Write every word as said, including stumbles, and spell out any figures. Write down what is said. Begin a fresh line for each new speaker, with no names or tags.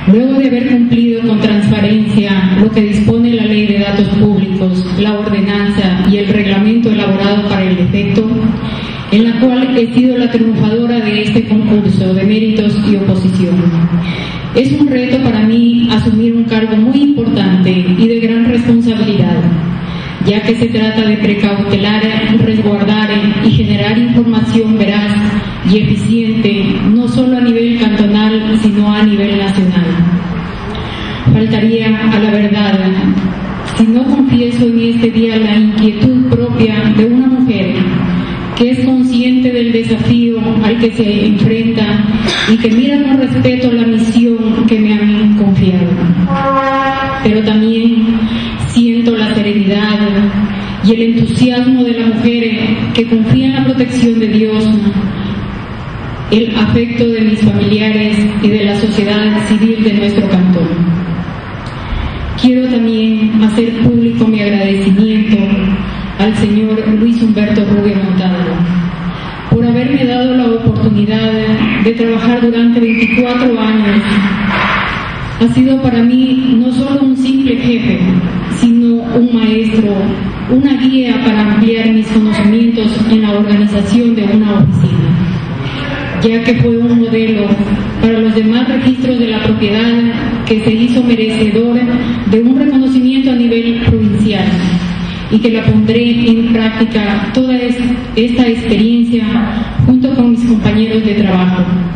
Luego de haber cumplido con transparencia lo que dispone la Ley de Datos Públicos, la ordenanza y el reglamento elaborado para el efecto, en la cual he sido la triunfadora de este concurso de méritos y oposición. Es un reto para mí asumir un cargo muy importante y de gran responsabilidad, ya que se trata de precautelar, resguardar y generar información veraz y eficiente, no solo a nivel cantonal, sino a nivel nacional. Faltaría a la verdad si no confieso en este día la inquietud propia de una mujer que es consciente del desafío al que se enfrenta y que mira con respeto la misión que me han confiado. Pero también siento la serenidad y el entusiasmo de la mujer que confía en la protección de Dios, el afecto de mis familiares y de la sociedad civil de nuestro cantón. Quiero también hacer público mi agradecimiento al señor Luis Humberto Rubio Montalvo por haberme dado la oportunidad de trabajar durante veinticuatro años. Ha sido para mí no solo un simple jefe, sino un maestro, una guía para ampliar mis conocimientos en la organización de una oficina, ya que fue un modelo para los demás registros de la propiedad que se hizo merecedor de un reconocimiento a nivel provincial, y que la pondré en práctica toda esta experiencia junto con mis compañeros de trabajo.